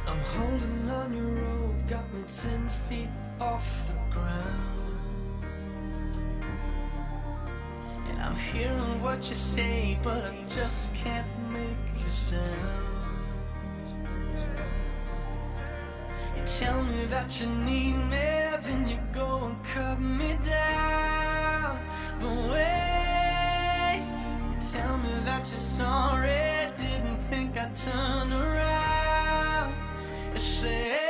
I'm holding on your rope, got me 10 feet off the ground. And I'm hearing what you say, but I just can't make a sound. You tell me that you need me, then you go and cut me down. But wait, you tell me that you're sorry, didn't think I'd turn around. You say